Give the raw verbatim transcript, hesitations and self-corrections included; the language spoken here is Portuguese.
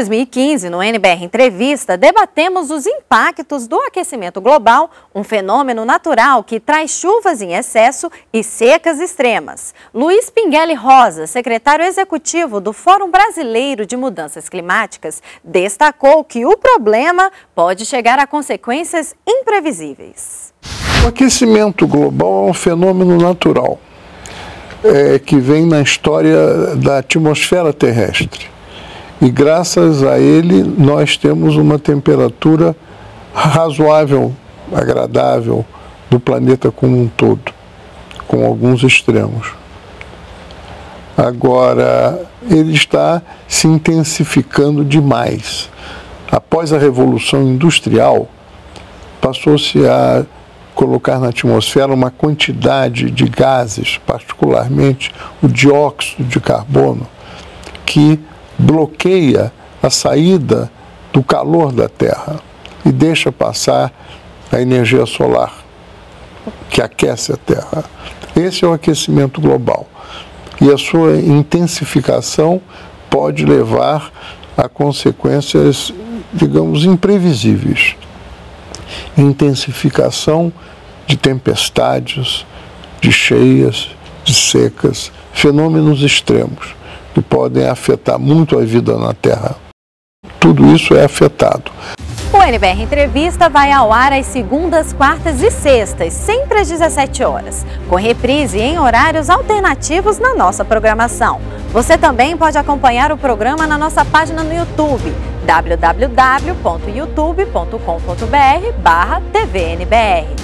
dois mil e quinze, no N B R Entrevista, debatemos os impactos do aquecimento global, um fenômeno natural que traz chuvas em excesso e secas extremas. Luiz Pinguelli Rosa, secretário executivo do Fórum Brasileiro de Mudanças Climáticas, destacou que o problema pode chegar a consequências imprevisíveis. O aquecimento global é um fenômeno natural é, que vem na história da atmosfera terrestre. E graças a ele nós temos uma temperatura razoável, agradável do planeta como um todo, com alguns extremos. Agora, ele está se intensificando demais. Após a Revolução Industrial, passou-se a colocar na atmosfera uma quantidade de gases, particularmente o dióxido de carbono, que bloqueia a saída do calor da Terra e deixa passar a energia solar, que aquece a Terra. Esse é o aquecimento global. E a sua intensificação pode levar a consequências, digamos, imprevisíveis. Intensificação de tempestades, de cheias, de secas, fenômenos extremos que podem afetar muito a vida na Terra. Tudo isso é afetado. O N B R Entrevista vai ao ar às segundas, quartas e sextas, sempre às dezessete horas, com reprise em horários alternativos na nossa programação. Você também pode acompanhar o programa na nossa página no YouTube, w w w ponto youtube ponto com ponto br barra T V N B R.